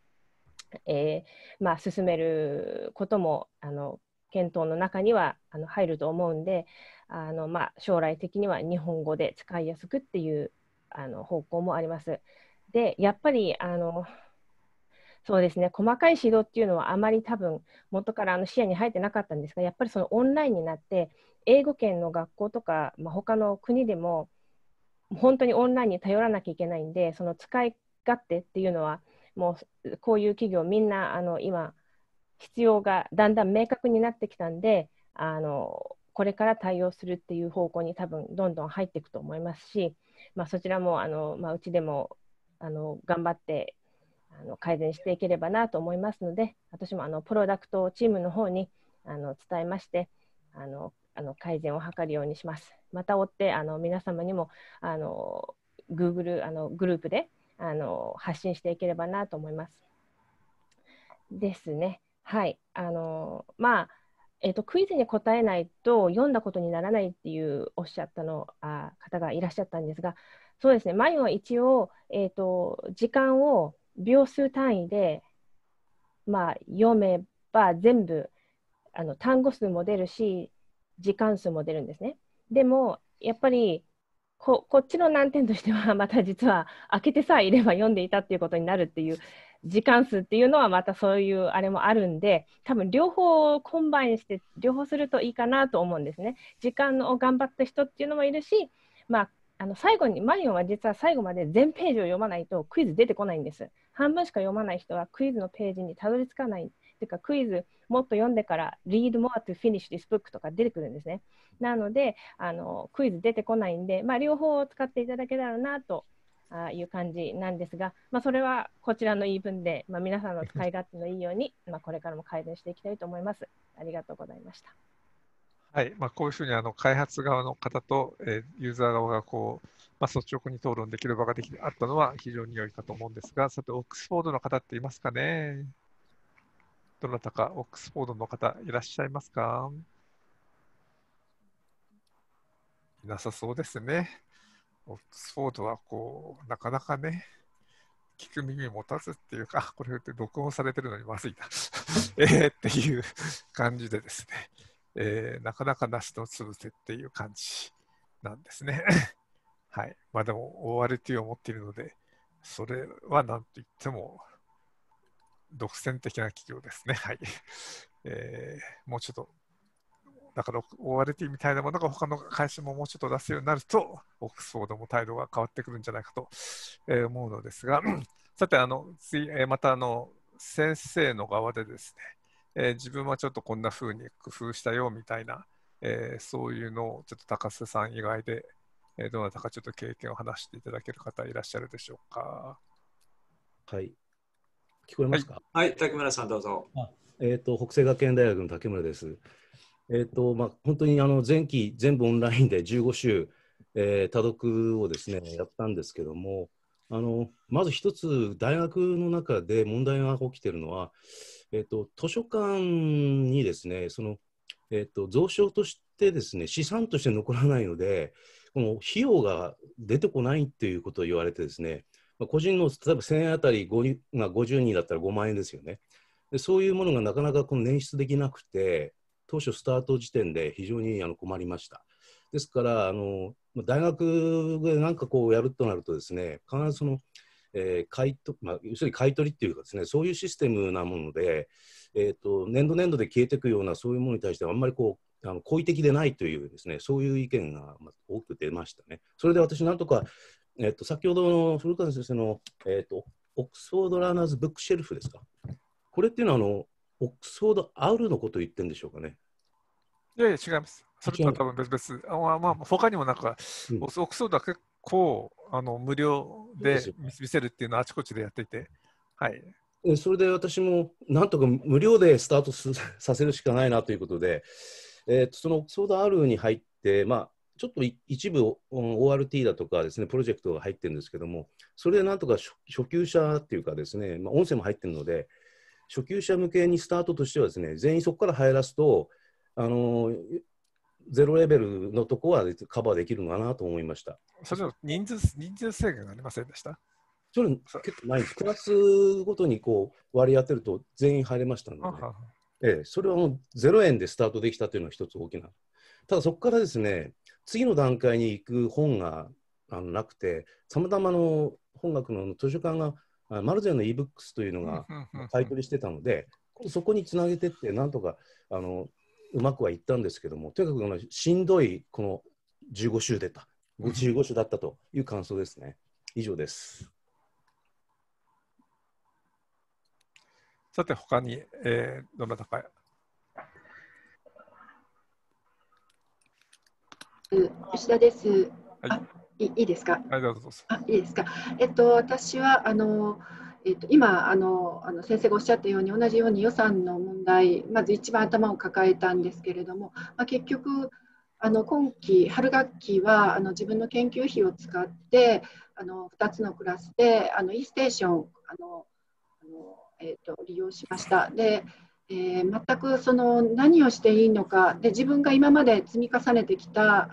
H: 進めることも検討の中には入ると思うんで将来的には日本語で使いやすくっていう方向もあります。でやっぱりそうですね、細かい指導っていうのはあまり多分元から視野に入ってなかったんですが、やっぱりそのオンラインになって英語圏の学校とか、他の国でも本当にオンラインに頼らなきゃいけないんで、その使い勝手っていうのはもうこういう企業みんな今必要がだんだん明確になってきたんでこれから対応するっていう方向に多分どんどん入っていくと思いますし、そちらもうちでも頑張って改善していければなと思いますので、私もプロダクトチームの方に伝えまして改善を図るようにします。また追って皆様にもGoogle グループで発信していければなと思います。ですね。 はい、クイズに答えないと読んだことにならないっていうおっしゃった方がいらっしゃったんですが、そうですね、マユは一応、時間を秒数単位で、読めば全部単語数も出るし、時間数も出るんですね。でも、やっぱりこっちの難点としては、また実は開けてさえいれば読んでいたっていうことになるっていう時間数っていうのはまたそういうあれもあるんで、多分両方コンバインして両方するといいかなと思うんですね。時間を頑張った人っていうのもいるし、最後にマリオンは実は最後まで全ページを読まないとクイズ出てこないんです。半分しか読まない人はクイズのページにたどり着かない。ていうかクイズもっと読んでから read more to finish this book とか出てくるんですね。なのでクイズ出てこないんで、両方を使っていただけたらなという感じなんですが、それはこちらの言い分で、皆さんの使い勝手のいいように、これからも改善していきたいと思います。ありがとうございました。
B: はい、こういうふうに開発側の方と、ユーザー側が率直に討論できる場があったのは非常に良いかと思うんですが、さて、オックスフォードの方っていますかね。どなたかオックスフォードの方いらっしゃいますか。いなさそうですね。オックスフォードはなかなかね、聞く耳持たずっていうか、これって録音されてるのにまずいなっていう感じでですね、なかなかなしのつぶせっていう感じなんですね。はい。でも ORT を持っているので、それは何と言っても独占的な企業ですね。はい。もうちょっと、だから ORT みたいなものが他の会社ももうちょっと出すようになると、オックスフォードも態度が変わってくるんじゃないかと思うのですが、さて、また先生の側でですね、自分はちょっとこんな風に工夫したよみたいな、そういうのをちょっと高須さん以外で、どなたかちょっと経験を話していただける方いらっしゃるでしょうか。
I: はい。聞こえますか。
A: はい、竹村さんどうぞ。
I: 北星学園大学の竹村です。本当に前期全部オンラインで15週、多読をですねやったんですけども、まず一つ大学の中で問題が起きているのは、図書館にですね蔵書としてですね資産として残らないので、この費用が出てこないっていうことを言われてですね、個人の例えば1000円あたり50人だったら5万円ですよね。でそういうものがなかなか捻出できなくて、当初スタート時点で非常に困りました。ですから大学で何かやるとなるとですね、必ず要するに買い取りっていうかですね、そういうシステムなもので、年度年度で消えていくようなそういうものに対してはあんまり好意的でないというですね、そういう意見が多く出ましたね。それで私なんとか先ほどの古川先生の、オックスフォードラーナーズブックシェルフですか。これっていうのはオックスフォードアウルのことを言ってるんでしょうかね。
B: いやいや違います。それとは多分別々。他にもなんか、オックスフォードは結構無料で見せるっていうのをあちこちでやっていて、はい。
I: それで私もなんとか無料でスタートさせるしかないなということで、そのオックスフォードアウルに入って、ちょっと一部 ORT だとかですね、プロジェクトが入ってるんですけども、それでなんとか初級者っていうかですね、音声も入ってるので、初級者向けにスタートとしてはですね、全員そこから入らすと、ゼロレベルのとこはカバーできるのかなと思いました。
B: それは人数制限がありませんでした？
I: それ結構ないです。クラスごとに割り当てると全員入れましたので、それはもう0円でスタートできたというのが一つ大きな。ただそこからですね、次の段階に行く本がなくて、さまざまな本学の図書館がマルゼンの eBooks というのが買い取りしてたので、そこにつなげていって、なんとかうまくはいったんですけども、とにかくしんどいこの15週だったという感想ですね。以上です。
B: さて、他に、どなたか。
J: 吉田です。
B: はい、
J: いいですか。
B: はい、どうぞ。
J: いいですか。私は今先生がおっしゃったように同じように予算の問題、まず一番頭を抱えたんですけれども、結局今期春学期は自分の研究費を使って2つのクラスでeステーション利用しました。で全くその何をしていいのかで、自分が今まで積み重ねてきた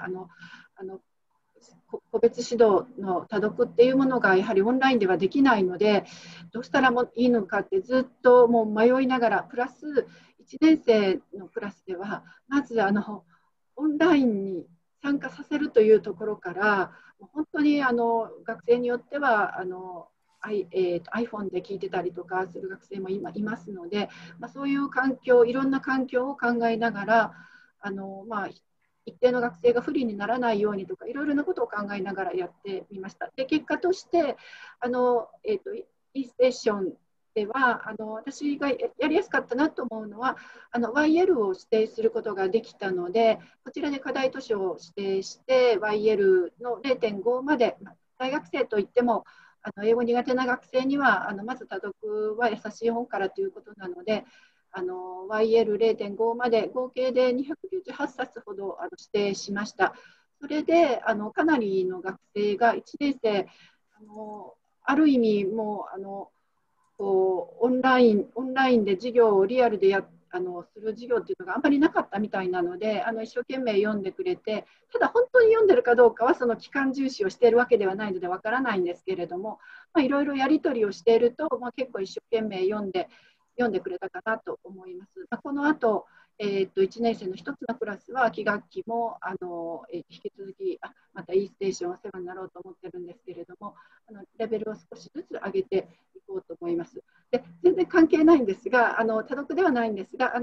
J: 個別指導の多読っていうものがやはりオンラインではできないので、どうしたらいいのかってずっともう迷いながら、プラス1年生のクラスではまずオンラインに参加させるというところから、本当に学生によってはiPhone で聞いてたりとかする学生も今いますので、そういう環境、いろんな環境を考えながら一定の学生が不利にならないようにとか、いろいろなことを考えながらやってみました。で、結果としてe ステーションでは私がやりやすかったなと思うのはYL を指定することができたので、こちらで課題図書を指定して YL の 0.5 まで、大学生といっても英語苦手な学生にはまず多読は優しい本からということなので、YL0.5 まで合計で298冊ほど指定しました。それでかなりの学生が1年生ある意味もうオンラインで授業をリアルでする授業っていうのがあんまりなかったみたいなので、一生懸命読んでくれて、ただ本当に読んでるかどうかはその期間重視をしているわけではないのでわからないんですけれども、いろいろやり取りをしていると、結構一生懸命読んでくれたかなと思います。この後、1年生の1つのクラスは秋学期も引き続きまた e ステーションお世話になろうと思ってるんですけれども、レベルを少しずつ上げていこうと思います。で、全然関係ないんですが、多読ではないんですが、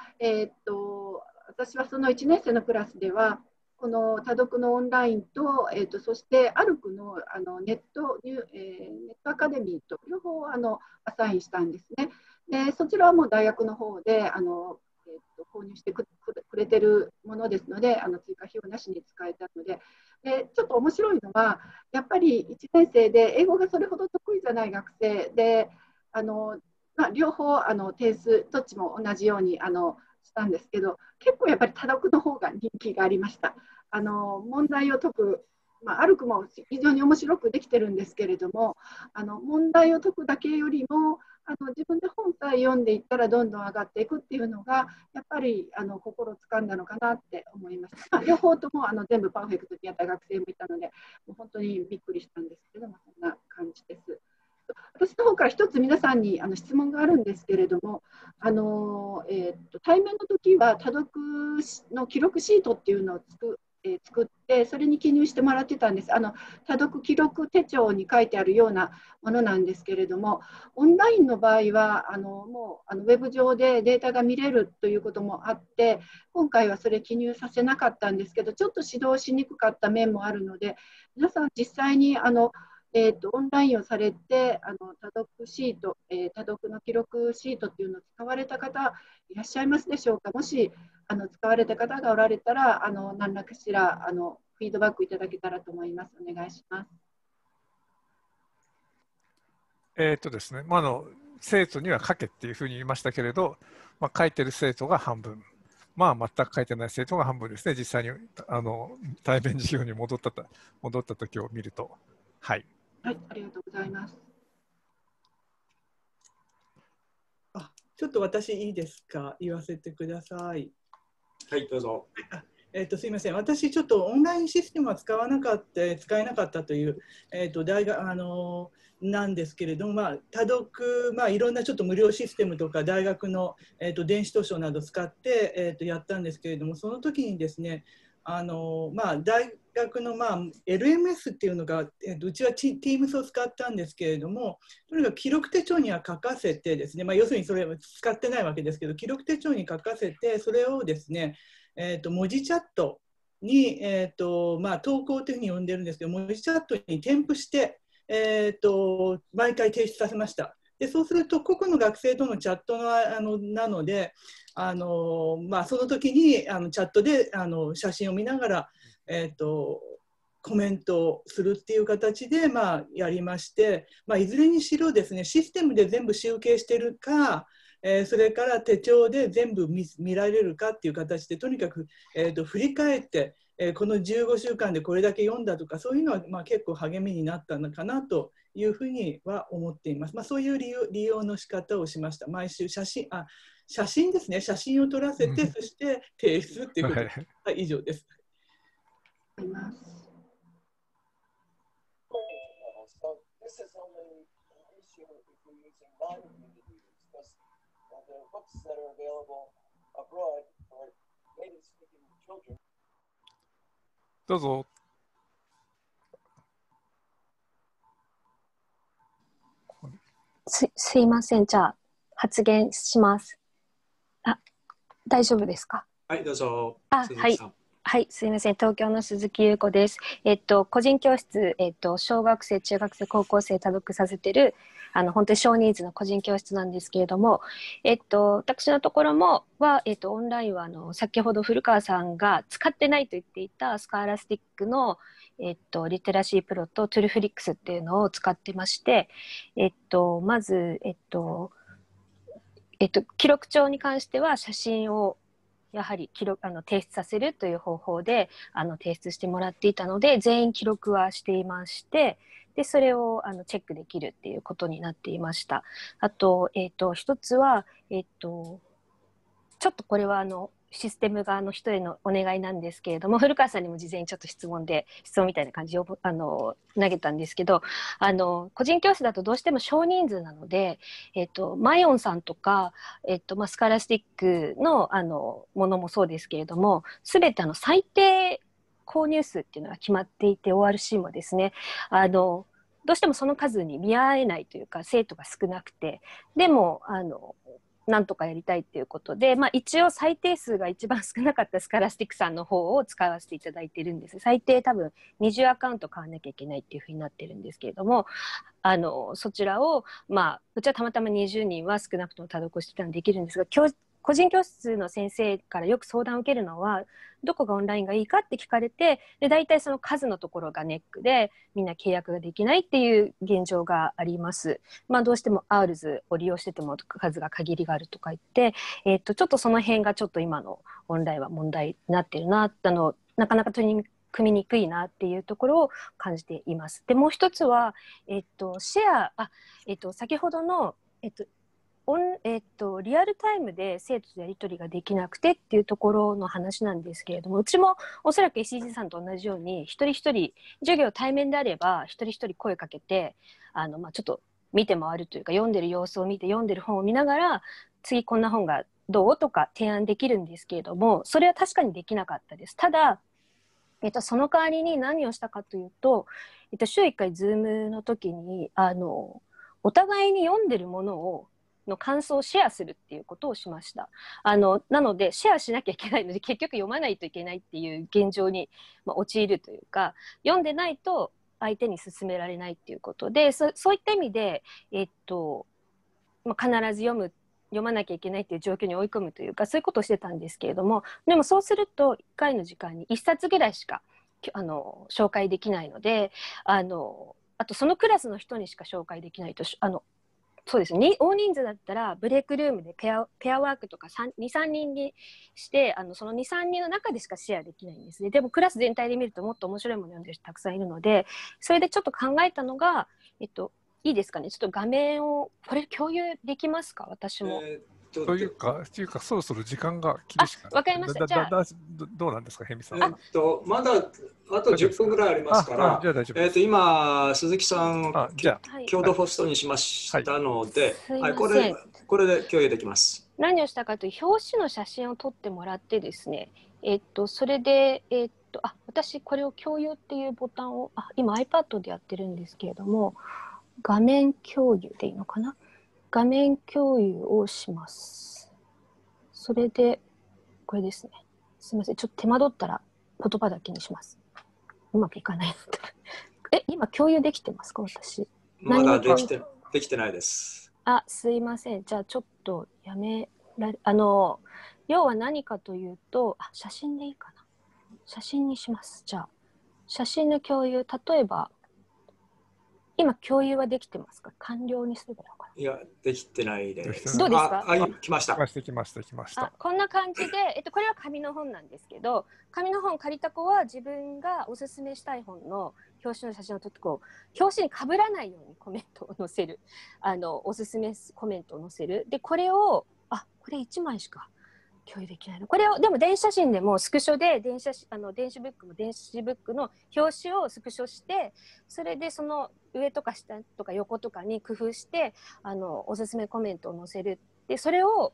J: 私はその1年生のクラスではこの多読のオンラインと、そしてアルクのネットアカデミーと両方アサインしたんですね。で、そちらはもう大学の方で購入してくれてるものですので、追加費用なしに使えたので、ちょっと面白いのは、やっぱり1年生で英語がそれほど得意じゃない学生で、両方点数、どっちも同じようにしたんですけど、結構やっぱり多読の方が人気がありました。問題を解く、アルクも非常に面白くできてるんですけれども、問題を解くだけよりも自分で本さえ読んでいったらどんどん上がっていくっていうのがやっぱり心をつかんだのかなって思いました。両方とも全部パーフェクトにやった学生もいたので、もう本当にびっくりしたんですけども、そんな感じです。私の方から一つ皆さんに質問があるんですけれども、対面の時は多読の記録シートっていうのを作ってそれに記入してもらってたんです。多読記録手帳に書いてあるようなものなんですけれども、オンラインの場合はもうウェブ上でデータが見れるということもあって、今回はそれ記入させなかったんですけど、ちょっと指導しにくかった面もあるので、皆さん実際にオンラインをされて多読シート、多読の記録シートっていうのを使われた方いらっしゃいますでしょうか。もし使われた方がおられたら何らかしらフィードバックいただけたらと思います。お願いします。
B: ですね、生徒には書けっていうふうに言いましたけれど、書いてる生徒が半分、全く書いてない生徒が半分ですね。実際に対面授業に戻った時を見ると。はい。
J: はい、ありがとうございます。
K: ちょっと私いいですか、言わせてください。
A: はい、どうぞ。
K: すいません、私ちょっとオンラインシステムは使えなかったという、大学なんですけれども、多読、いろんなちょっと無料システムとか大学の、電子図書など使って、やったんですけれども、その時にですね、大学のLMS っていうのが、うちは Teams を使ったんですけれども、とにかく記録手帳には書かせてですね、要するにそれは使ってないわけですけど、記録手帳に書かせて、それをですね、文字チャットに、投稿というふうに呼んでるんですけど、文字チャットに添付して、毎回提出させました。でそうすると個々の学生とのチャットなのでその時にチャットで写真を見ながら、コメントをするっていう形で、やりまして、いずれにしろですね、システムで全部集計してるか、それから手帳で全部見られるかっていう形でとにかく、振り返って、 この15週間でこれだけ読んだとか、そういうのはまあ結構励みになったのかなというふうには思っています。まあ、そういう利用の仕方をしました。毎週写真ですね。写真を撮らせて、そして提出っていうことです。はい、以上です。
B: どうぞ。
L: すいません。じゃあ、発言します。あ、大丈夫ですか？
A: はい、どうぞ。
L: はい。はい、すいません。東京の鈴木優子です。個人教室、小学生、中学生、高校生多読させてる、本当に小ニーズの個人教室なんですけれども、私のところもは、オンラインは、先ほど古川さんが使ってないと言っていたスカーラスティックの、リテラシープロとトゥルフリックスっていうのを使ってまして、まず、記録帳に関しては写真をやはり提出させるという方法で提出してもらっていたので、全員記録はしていまして、でそれをチェックできるっていうことになっていました。あと、一つは、ちょっとこれはシステム側の人へのお願いなんですけれども、古川さんにも事前にちょっと質問みたいな感じで投げたんですけど、個人教室だとどうしても少人数なので、マイオンさんとか、スカラスティックのものもそうですけれども、すべて最低購入数っていうのが決まっていて、 ORC もですね、どうしてもその数に見合えないというか、生徒が少なくて、でもなんとかやりたいっていうことで、一応最低数が一番少なかったスカラスティックさんの方を使わせていただいてるんです。最低多分20アカウント買わなきゃいけないっていうふうになってるんですけれども、そちらをうちはたまたま20人は少なくとも多読してたのでできるんですが、個人教室の先生からよく相談を受けるのは、どこがオンラインがいいかって聞かれて、で大体その数のところがネックでみんな契約ができないっていう現状があります。どうしても RS を利用してても数が限りがあるとか言って、ちょっとその辺がちょっと今のオンラインは問題になってるな、なかなか組みにくいなっていうところを感じています。でもう一つは、シェア先ほどの、リアルタイムで生徒とやり取りができなくてっていうところの話なんですけれども、うちもおそらく SCG さんと同じように一人一人授業対面であれば一人一人声かけてちょっと見て回るというか、読んでる様子を見て、読んでる本を見ながら次こんな本がどうとか提案できるんですけれども、それは確かにできなかったです。ただその代わりに何をしたかというと、週1回 Zoom の時にお互いに読んでるものの感想をシェアするっていうことをしました。なのでシェアしなきゃいけないので、結局読まないといけないっていう現状に、陥るというか、読んでないと相手に勧められないっていうことで、そういった意味で、必ず読まなきゃいけないっていう状況に追い込むというか、そういうことをしてたんですけれども、でもそうすると1回の時間に1冊ぐらいしか紹介できないので、あとそのクラスの人にしか紹介できないと、そうですね、大人数だったらブレイクルームでペアワークとか 2,3 人にしてその 2,3 人の中でしかシェアできないんですね。でもクラス全体で見るともっと面白いもの読んでる人たくさんいるので、それでちょっと考えたのが、いいですかね、ちょっと画面をこれ共有できますか？私も。
B: というかそろそろ時間が厳しくなって。
L: わかりました。じゃあ
B: どうなんですか、ヘミさん。
A: まだあと10分ぐらいありますから、今鈴木さんを共同ホストにしましたので、これで共有できます。
L: 何をしたかという、表紙の写真を撮ってもらってですね、それで私これを共有っていうボタンを今 iPad でやってるんですけれども、画面共有でいいのかな。画面共有をします。それでこれですね。すみません、ちょっと手間取ったら言葉だけにします。うまくいかない今共有できてますか？私
A: まだできてないです。
L: すいません。じゃあちょっとやめられ要は何かというと、写真でいいかな。写真にします。じゃあ写真の共有、例えば今共有はできてますか？完了にすればいいのかな。
A: いや、できてないです。
L: どうですか？
A: 来ました。
B: 来ました。
L: こんな感じで、これは紙の本なんですけど、紙の本借りた子は自分がおすすめしたい本の表紙の写真を撮って表紙に被らないようにコメントを載せる。おすすめコメントを載せる。で、これを、これ1枚しか共有できないの。これをでも電子写真でもスクショで電子ブックの表紙をスクショして、それでその上とか下とか横とかに工夫しておすすめコメントを載せる。でそれを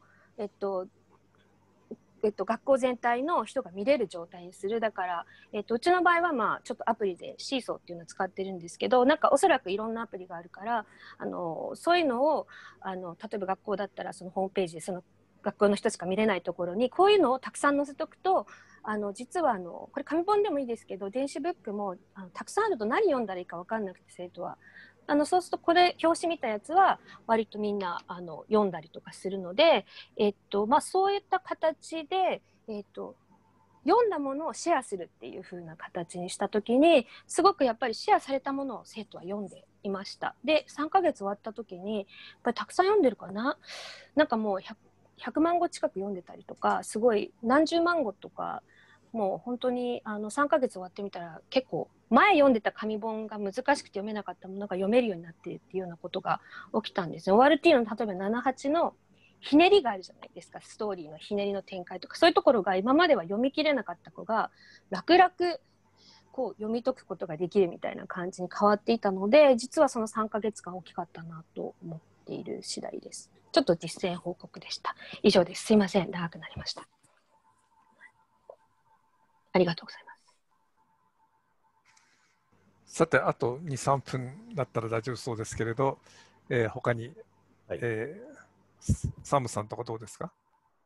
L: 学校全体の人が見れる状態にする。だから、うちの場合はちょっとアプリでシーソーっていうのを使ってるんですけど、なんかおそらくいろんなアプリがあるからそういうのを例えば学校だったらそのホームページでその学校の人しか見れないところにこういうのをたくさん載せておくと実はこれ紙本でもいいですけど電子ブックもたくさんあると何読んだらいいか分かんなくて生徒はそうするとこれ表紙見たやつは割とみんな読んだりとかするので、そういった形で、読んだものをシェアするっていう風な形にした時にすごくやっぱりシェアされたものを生徒は読んでいました。で3ヶ月終わった時にやっぱりたくさん読んでるかな、なんかもう100万語近く読んでたりとか、すごい何十万語とか、もう本当に3ヶ月終わってみたら結構前読んでた紙本が難しくて読めなかったものが読めるようになっているっていうようなことが起きたんですね。ORT の例えば78のひねりがあるじゃないですか、ストーリーのひねりの展開とか、そういうところが今までは読み切れなかった子が楽々こう読み解くことができるみたいな感じに変わっていたので、実はその3ヶ月間大きかったなと思っている次第です。ちょっと実践報告でした。以上です。すいません、長くなりました。ありがとうございます。
B: さて、あと2、3分だったら大丈夫そうですけれど、他に、はい、サムさんとかどうですか？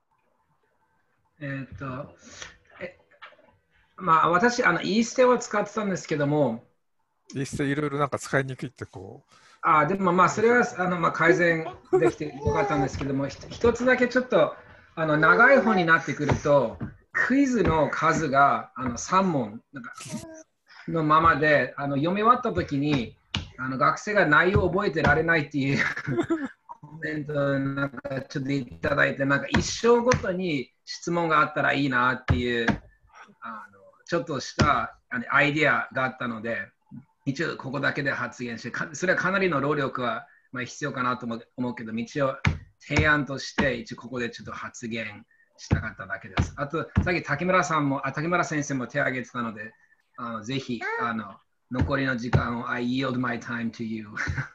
M: 私、イーステを使ってたんですけども、
B: イーステいろいろなんか使いにくいってこう。
M: でもそれは改善できてよかったんですけども、一つだけちょっと長い本になってくると、クイズの数が3問のままで読み終わったときに学生が内容を覚えてられないっていうコメントをなんかちょっといただいて、なんか一生ごとに質問があったらいいなっていうちょっとしたアイディアがあったので、一応ここだけで発言して、それはかなりの労力は必要かなと思うけど、一応提案として一応ここでちょっと発言したかっただけです。あと、さっき竹村先生も手を挙げてたので、ぜひ残りの時間を I yield my time to you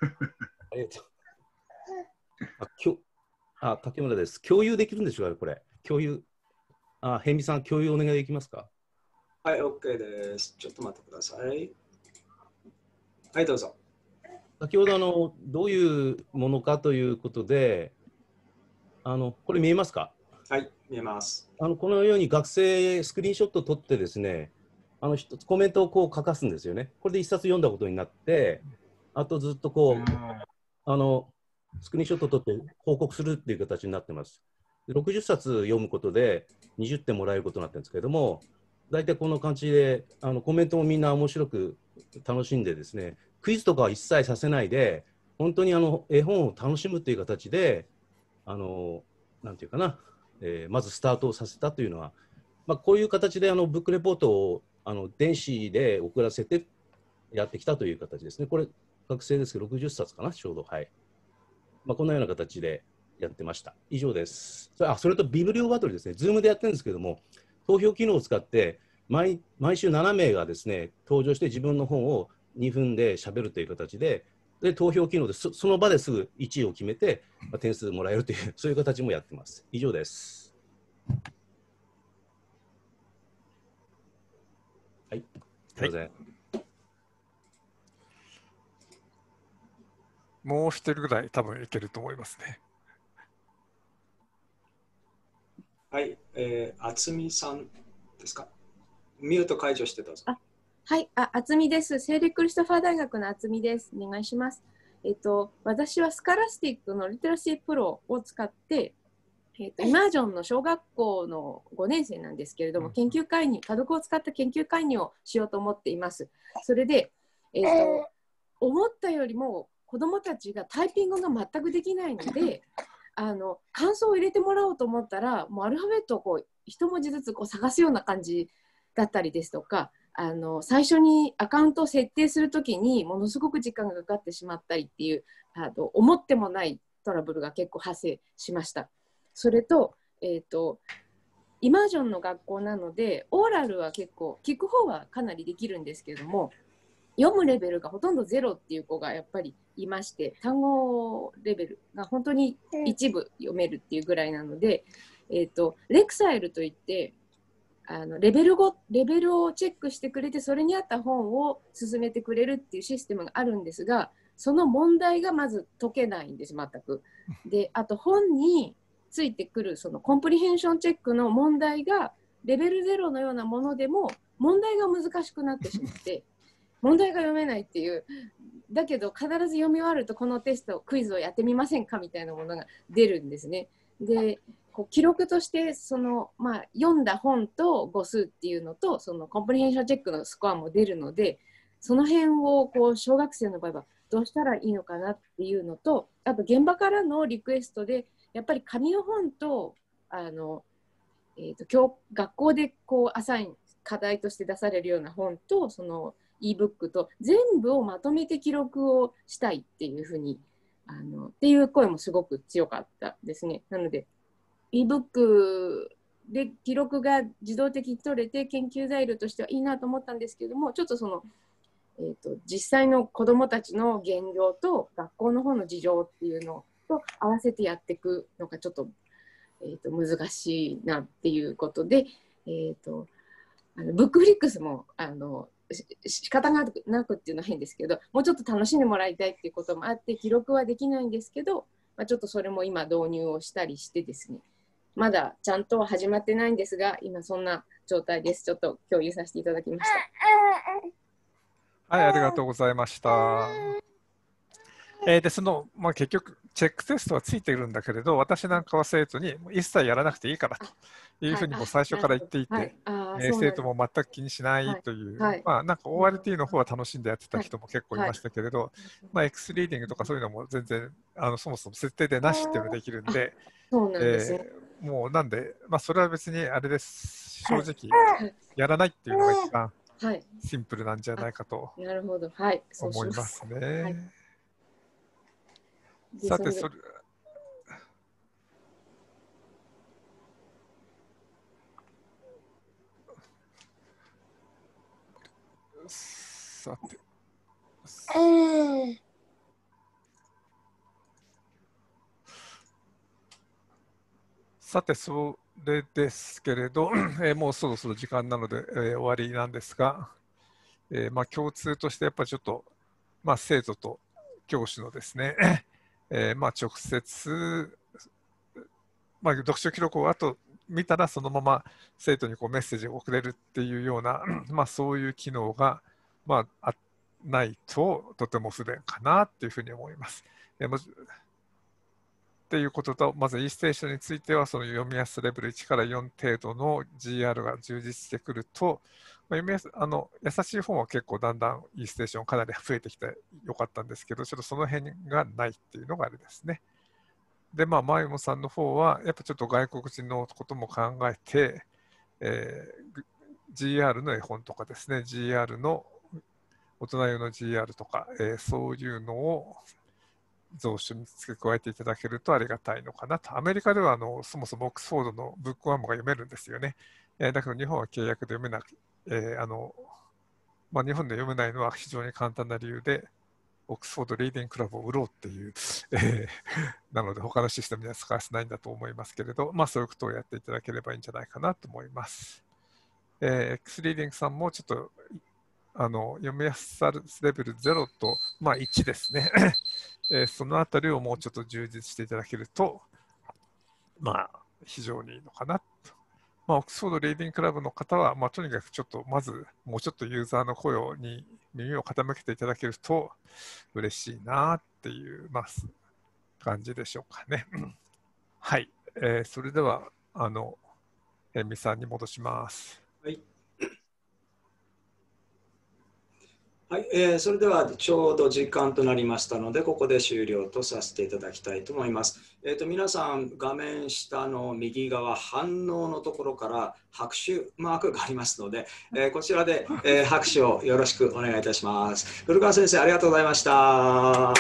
I: 竹村です。共有できるんでしょうか、これ。共有。ヘミさん、共有お願いできますか？
A: はい、OK です。ちょっと待ってください。はい、どうぞ。
I: 先ほどどういうものかということで、これ見えますか？
A: はい、見えます。
I: このように学生スクリーンショットを撮ってですね、一つコメントをこう書かすんですよね。これで一冊読んだことになって、あとずっとこう、スクリーンショットを撮って報告するっていう形になってます。60冊読むことで20点もらえることになってるんですけれども、大体この感じでコメントもみんな面白く楽しんでですね、クイズとかは一切させないで、本当に絵本を楽しむという形で、なんていうかな、まずスタートをさせたというのは、こういう形でブックレポートを電子で送らせてやってきたという形ですね。これ、学生ですけど、60冊かな、ちょうど。はい。こんなような形でやってました。以上です。それとビブリオバトルですね。Zoom でやってるんですけども、投票機能を使って毎週7名がですね、登場して自分の本を2分で喋るという形で、投票機能でその場ですぐ1位を決めて、点数もらえるという、そういう形もやってます。以上です。はい。すいません。
B: もう一人ぐらい多分いけると思いますね。
A: はい、渥美さんですか。ミュート解除してどうぞ。
N: はい、渥美です。聖霊クリストファー大学の渥美です。お願いします。私はスカラスティックのリテラシープロを使って、イマージョンの小学校の5年生なんですけれども、研究会入、多読を使った研究会入をしようと思っています。それで、 思ったよりも子どもたちがタイピングが全くできないので感想を入れてもらおうと思ったらもうアルファベットをこう一文字ずつこう探すような感じだったりですとか最初にアカウントを設定するときにものすごく時間がかかってしまったりっていう思ってもないトラブルが結構発生しました。それと、イマージョンの学校なのでオーラルは結構聞く方はかなりできるんですけれども読むレベルがほとんどゼロっていう子がやっぱりいまして単語レベルが本当に一部読めるっていうぐらいなので、レクサイルといってレベルをチェックしてくれてそれに合った本を進めてくれるっていうシステムがあるんですがその問題がまず解けないんです全く。であと本についてくるそのコンプリヘンションチェックの問題がレベル0のようなものでも問題が難しくなってしまって問題が読めないっていうだけど必ず読み終わるとこのテストクイズをやってみませんかみたいなものが出るんですね。でこう記録として読んだ本と語数っていうのとそのコンプリヘンションチェックのスコアも出るのでその辺をこう小学生の場合はどうしたらいいのかなっていうのとあと現場からのリクエストでやっぱり紙の本と学校でこうアサイン課題として出されるような本とその e-book と全部をまとめて記録をしたいっていうふうにっていう声もすごく強かったですね。なので e-book で記録が自動的に取れて研究材料としてはいいなと思ったんですけどもちょっとその、実際の子どもたちの現状と学校の方の事情っていうのと合わせてやっていくのがちょっと、難しいなっていうことで、ブックフリックスも仕方がなくっていうのは変ですけどもうちょっと楽しんでもらいたいっていうこともあって記録はできないんですけど、ちょっとそれも今導入をしたりしてですねまだちゃんとは始まってないんですが今そんな状態です。ちょっと共有させていただきました。
B: はい、ありがとうございました。で結局チェックテストはついているんだけれど私なんかは生徒に一切やらなくていいからというふうにも最初から言っていて、生徒も全く気にしないという、なんか ORT の方は楽しんでやってた人も結構いましたけれど、X リーディングとかそういうのも全然そもそも設定でなしっていうのができるんで、もうなんで、それは別にあれです、正直やらないっていうのが一番シンプルなんじゃないかと思いますね。さてそれさてそれですけれど、もうそろそろ時間なので、終わりなんですが、共通としてやっぱりちょっと、生徒と教師のですね直接、読書記録を後見たらそのまま生徒にこうメッセージを送れるっていうような、そういう機能が、ないととても不便かなっていうふうに思います。っていうことと、まず e ステーションについてはその読みやすさレベル1から4程度の GR が充実してくると、優しい本は結構だんだん e ステーションかなり増えてきてよかったんですけど、ちょっとその辺がないっていうのがあれですね。で、マユモさんの方はやっぱちょっと外国人のことも考えて、GR の絵本とかですね、GR の大人用の GR とか、そういうのを増資に付け加えていただけるとありがたいのかなと。アメリカではそもそもオックスフォードのブックワンモが読めるんですよね。だけど日本は契約で読めなく、日本で読めないのは非常に簡単な理由で、オックスフォードリーディングクラブを売ろうっていう、なので他のシステムには使わせないんだと思いますけれど、そういうことをやっていただければいいんじゃないかなと思います。X リーディングさんもちょっと読みやすさレベル0と、1ですね。そのあたりをもうちょっと充実していただけると、非常にいいのかなと。オックスフォードリーディングクラブの方は、とにかくちょっとまずもうちょっとユーザーの声に耳を傾けていただけると嬉しいなっていう、感じでしょうかね。はい、それではエミさんに戻します。
A: はい。 はい、それではちょうど時間となりましたので、ここで終了とさせていただきたいと思います。皆さん、画面下の右側、反応のところから拍手マークがありますので、こちらで、拍手をよろしくお願いいたします。古川先生、ありがとうございました。はい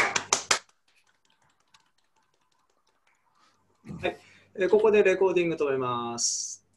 A: 、ここでレコーディングと思います。